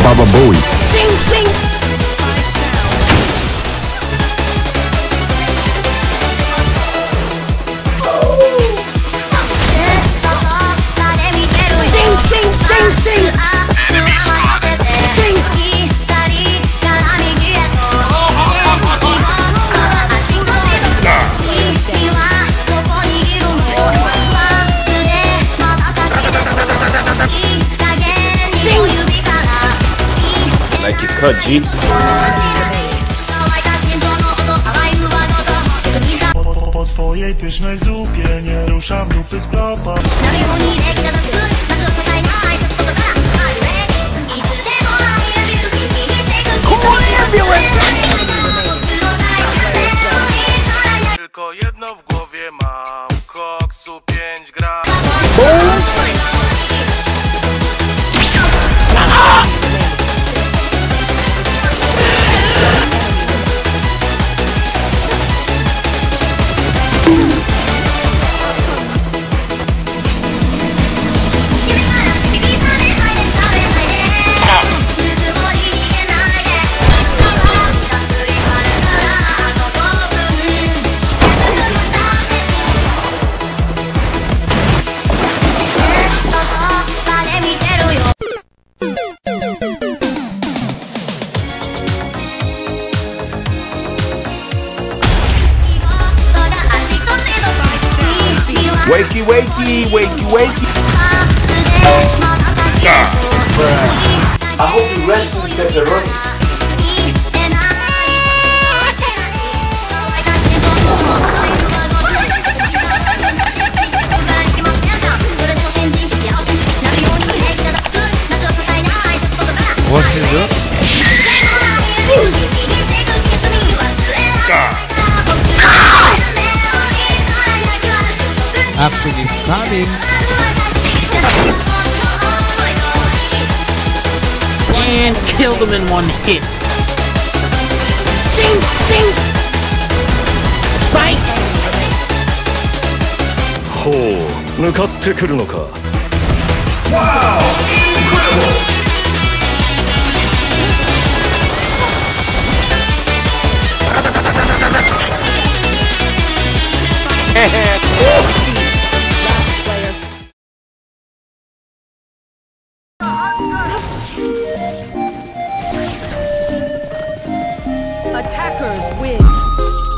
Baba Bowie. Sing, sing. Sing, sing, sing, sing. Enemy spotted. Sing. Like you cut, G. Po twojej pysznej zupie nie ruszam dupy z klopa. Tylko jedno w głowie mam, koksu 5 gram. Wakey, wakey, wakey, wakey. I hope you rest in pepperoni. What is it? Action is coming. And killed him in one hit. Sing, sing. Bite! ほう、向かってくるのか。 Attackers win.